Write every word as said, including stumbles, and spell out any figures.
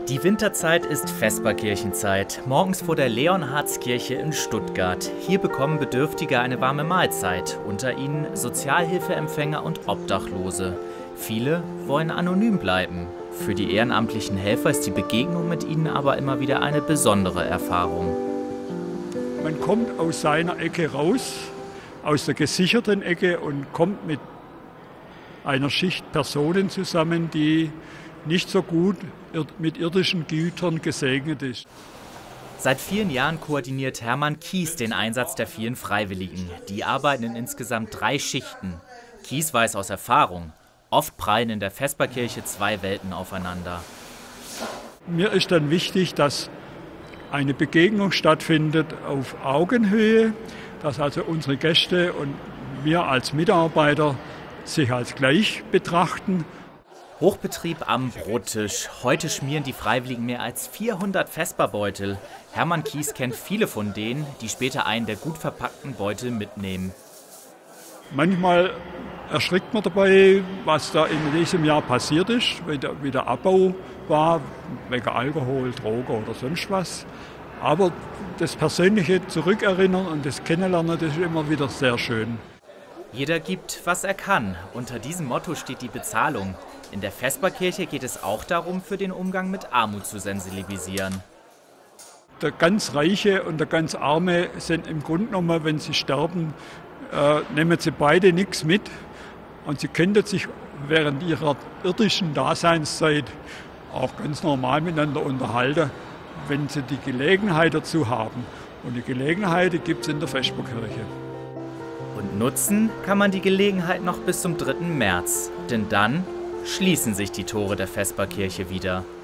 Die Winterzeit ist Vesperkirchenzeit, morgens vor der Leonhardskirche in Stuttgart. Hier bekommen Bedürftige eine warme Mahlzeit, unter ihnen Sozialhilfeempfänger und Obdachlose. Viele wollen anonym bleiben. Für die ehrenamtlichen Helfer ist die Begegnung mit ihnen aber immer wieder eine besondere Erfahrung. Man kommt aus seiner Ecke raus, aus der gesicherten Ecke und kommt mit einer Schicht Personen zusammen, die nicht so gut mit irdischen Gütern gesegnet ist. Seit vielen Jahren koordiniert Hermann Kies den Einsatz der vielen Freiwilligen. Die arbeiten in insgesamt drei Schichten. Kies weiß aus Erfahrung, oft prallen in der Vesperkirche zwei Welten aufeinander. Mir ist dann wichtig, dass eine Begegnung stattfindet auf Augenhöhe, dass also unsere Gäste und wir als Mitarbeiter sich als gleich betrachten. Hochbetrieb am Brottisch. Heute schmieren die Freiwilligen mehr als vierhundert Vesperbeutel. Hermann Kies kennt viele von denen, die später einen der gut verpackten Beutel mitnehmen. Manchmal erschrickt man dabei, was da in diesem Jahr passiert ist, wie der, wie der Abbau war, wegen Alkohol, Drogen oder sonst was. Aber das persönliche Zurückerinnern und das Kennenlernen, das ist immer wieder sehr schön. Jeder gibt, was er kann. Unter diesem Motto steht die Bezahlung. In der Vesperkirche geht es auch darum, für den Umgang mit Armut zu sensibilisieren. Der ganz Reiche und der ganz Arme sind im Grunde genommen, wenn sie sterben, äh, nehmen sie beide nichts mit. Und sie könnten sich während ihrer irdischen Daseinszeit auch ganz normal miteinander unterhalten, wenn sie die Gelegenheit dazu haben. Und die Gelegenheit gibt es in der Vesperkirche. Und nutzen kann man die Gelegenheit noch bis zum dritten März. Denn dann schließen sich die Tore der Vesperkirche wieder.